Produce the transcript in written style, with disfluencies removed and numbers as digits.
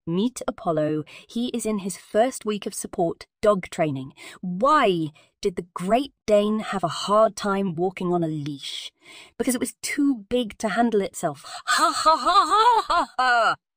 Meet Apollo. He is in his first week of support dog training. Why did the Great Dane have a hard time walking on a leash? Because it was too big to handle itself. Ha ha ha ha ha ha!